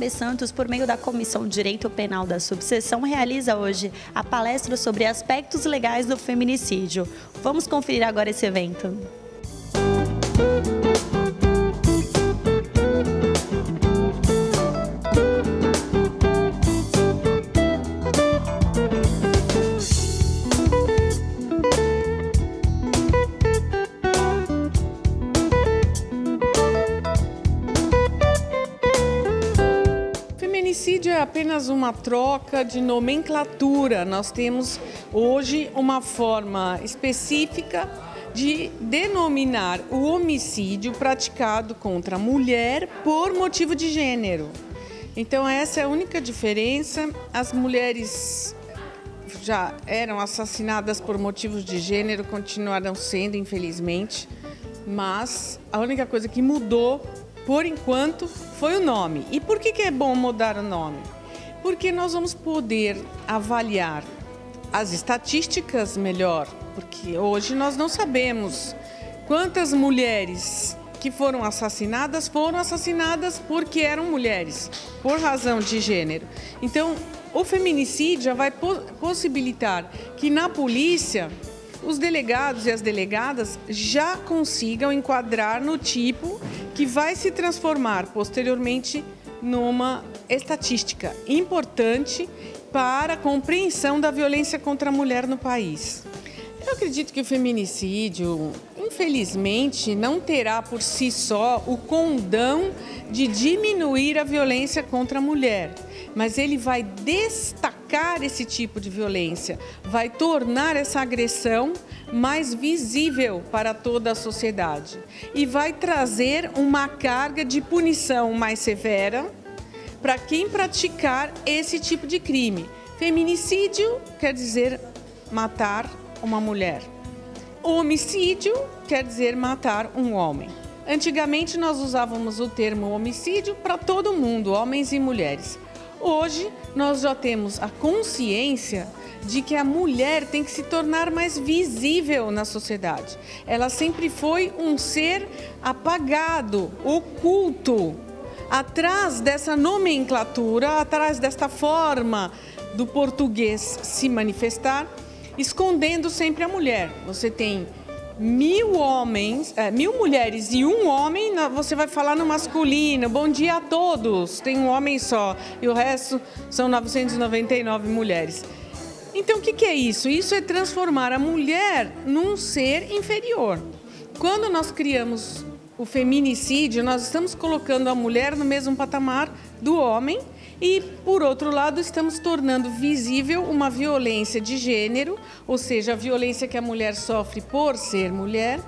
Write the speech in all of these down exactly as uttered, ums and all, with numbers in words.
Santos, por meio da Comissão de Direito Penal da Subseção, realiza hoje a palestra sobre aspectos legais do feminicídio. Vamos conferir agora esse evento. Feminicídio é apenas uma troca de nomenclatura. Nós temos hoje uma forma específica de denominar o homicídio praticado contra a mulher por motivo de gênero. Então, essa é a única diferença. As mulheres já eram assassinadas por motivos de gênero, continuarão sendo, infelizmente, mas a única coisa que mudou, por enquanto, foi o nome. E por que que é bom mudar o nome? Porque nós vamos poder avaliar as estatísticas melhor, porque hoje nós não sabemos quantas mulheres que foram assassinadas foram assassinadas porque eram mulheres, por razão de gênero. Então, o feminicídio já vai possibilitar que na polícia os delegados e as delegadas já consigam enquadrar no tipo que vai se transformar posteriormente numa estatística importante para a compreensão da violência contra a mulher no país. Eu acredito que o feminicídio, infelizmente, não terá por si só o condão de diminuir a violência contra a mulher, mas ele vai destacar esse tipo de violência, vai tornar essa agressão mais visível para toda a sociedade e vai trazer uma carga de punição mais severa para quem praticar esse tipo de crime. Feminicídio quer dizer matar uma mulher. Homicídio quer dizer matar um homem. Antigamente nós usávamos o termo homicídio para todo mundo, homens e mulheres. Hoje nós já temos a consciência de que a mulher tem que se tornar mais visível na sociedade. Ela sempre foi um ser apagado, oculto, atrás dessa nomenclatura, atrás desta forma do português se manifestar, escondendo sempre a mulher. Você tem mil homens, é, mil mulheres e um homem, você vai falar no masculino, bom dia a todos, tem um homem só, e o resto são novecentas e noventa e nove mulheres. Então, o que que é isso? Isso é transformar a mulher num ser inferior. Quando nós criamos o feminicídio, nós estamos colocando a mulher no mesmo patamar do homem e, por outro lado, estamos tornando visível uma violência de gênero, ou seja, a violência que a mulher sofre por ser mulher,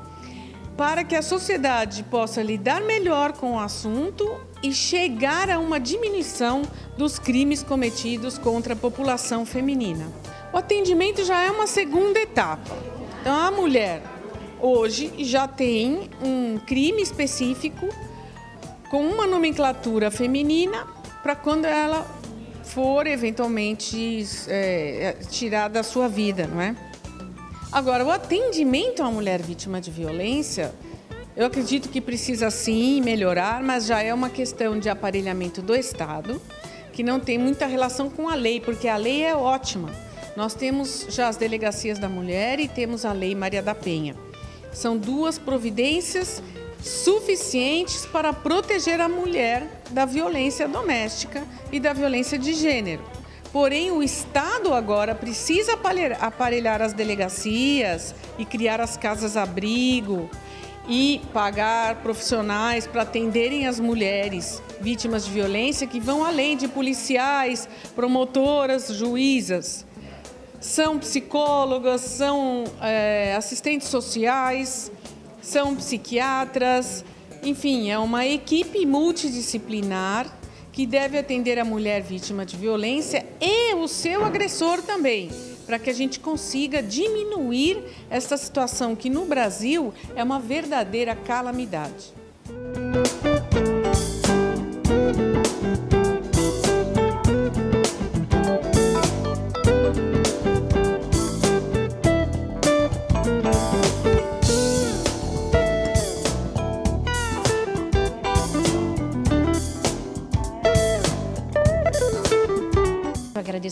para que a sociedade possa lidar melhor com o assunto e chegar a uma diminuição dos crimes cometidos contra a população feminina. O atendimento já é uma segunda etapa. Então, a mulher hoje já tem um crime específico com uma nomenclatura feminina para quando ela for eventualmente é, tirada da sua vida, não é? Agora, o atendimento à mulher vítima de violência, eu acredito que precisa sim melhorar, mas já é uma questão de aparelhamento do Estado, que não tem muita relação com a lei, porque a lei é ótima. Nós temos já as delegacias da mulher e temos a Lei Maria da Penha. São duas providências suficientes para proteger a mulher da violência doméstica e da violência de gênero. Porém, o Estado agora precisa aparelhar as delegacias e criar as casas-abrigo e pagar profissionais para atenderem as mulheres vítimas de violência que vão além de policiais, promotoras, juízas. São psicólogas, são é, assistentes sociais, são psiquiatras, enfim, é uma equipe multidisciplinar que deve atender a mulher vítima de violência e o seu agressor também, para que a gente consiga diminuir essa situação que no Brasil é uma verdadeira calamidade.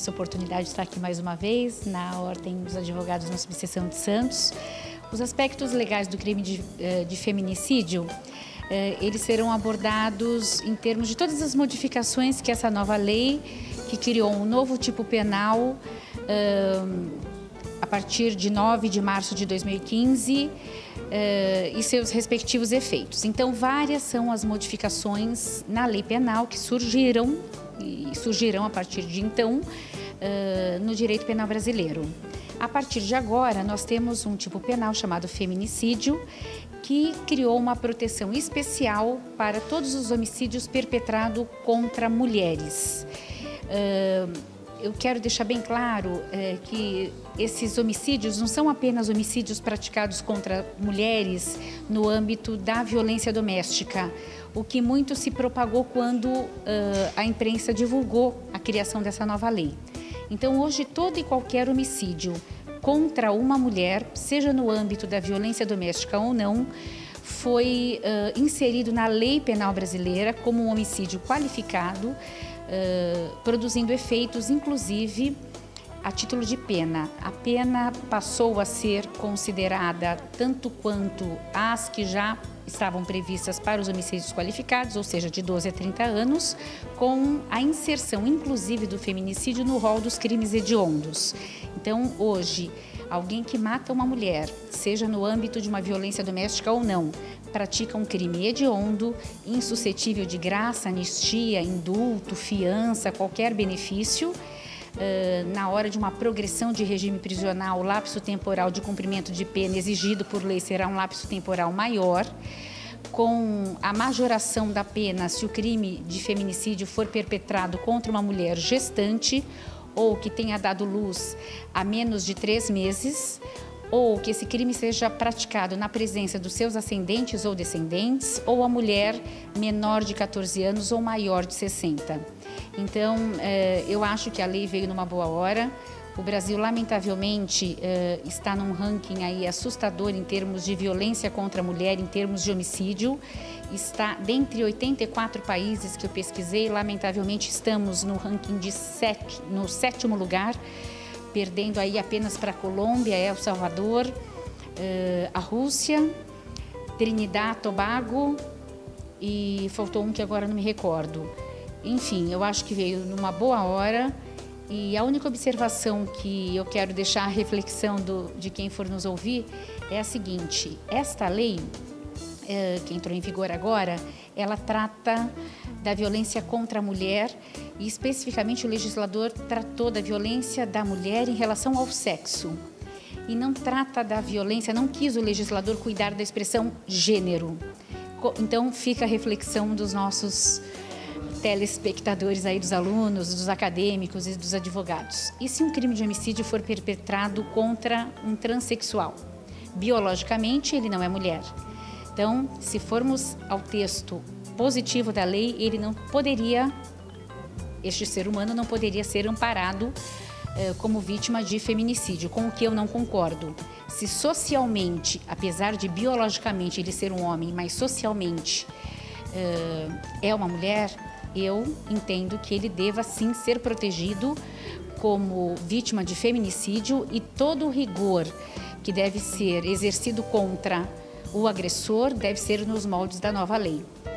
essa oportunidade de estar aqui mais uma vez, na Ordem dos Advogados na Subseção de Santos. Os aspectos legais do crime de, de feminicídio, eles serão abordados em termos de todas as modificações que essa nova lei, que criou um novo tipo penal, a partir de nove de março de dois mil e quinze, e seus respectivos efeitos. Então, várias são as modificações na lei penal que surgiram e surgirão a partir de então no direito penal brasileiro. A partir de agora, nós temos um tipo penal chamado feminicídio, que criou uma proteção especial para todos os homicídios perpetrados contra mulheres. Eu quero deixar bem claro que esses homicídios não são apenas homicídios praticados contra mulheres no âmbito da violência doméstica, o que muito se propagou quando a imprensa divulgou a criação dessa nova lei. Então, hoje, todo e qualquer homicídio contra uma mulher, seja no âmbito da violência doméstica ou não, foi uh, inserido na lei penal brasileira como um homicídio qualificado, uh, produzindo efeitos, inclusive, a título de pena. A pena passou a ser considerada tanto quanto as que já estavam previstas para os homicídios qualificados, ou seja, de doze a trinta anos, com a inserção, inclusive, do feminicídio no rol dos crimes hediondos. Então, hoje, alguém que mata uma mulher, seja no âmbito de uma violência doméstica ou não, pratica um crime hediondo, insuscetível de graça, anistia, indulto, fiança, qualquer benefício. Uh, na hora de uma progressão de regime prisional, o lapso temporal de cumprimento de pena exigido por lei será um lapso temporal maior, com a majoração da pena se o crime de feminicídio for perpetrado contra uma mulher gestante ou que tenha dado luz há menos de três meses, ou que esse crime seja praticado na presença dos seus ascendentes ou descendentes, ou a mulher menor de quatorze anos ou maior de sessenta. Então, eu acho que a lei veio numa boa hora. O Brasil, lamentavelmente, está num ranking aí assustador em termos de violência contra a mulher, em termos de homicídio. Está dentre oitenta e quatro países que eu pesquisei, lamentavelmente estamos no ranking de sete, no sétimo lugar, perdendo aí apenas para a Colômbia, El Salvador, a Rússia, Trinidad, Tobago e faltou um que agora não me recordo. Enfim, eu acho que veio numa boa hora e a única observação que eu quero deixar a reflexão do, de quem for nos ouvir é a seguinte: esta lei, é, que entrou em vigor agora, ela trata da violência contra a mulher e especificamente o legislador tratou da violência da mulher em relação ao sexo e não trata da violência, não quis o legislador cuidar da expressão gênero. Então fica a reflexão dos nossos telespectadores aí, dos alunos, dos acadêmicos e dos advogados. E se um crime de homicídio for perpetrado contra um transexual? Biologicamente, ele não é mulher. Então, se formos ao texto positivo da lei, ele não poderia, este ser humano não poderia ser amparado eh, como vítima de feminicídio, com o que eu não concordo. Se socialmente, apesar de biologicamente ele ser um homem, mas socialmente eh, é uma mulher, eu entendo que ele deva sim ser protegido como vítima de feminicídio e todo o rigor que deve ser exercido contra o agressor deve ser nos moldes da nova lei.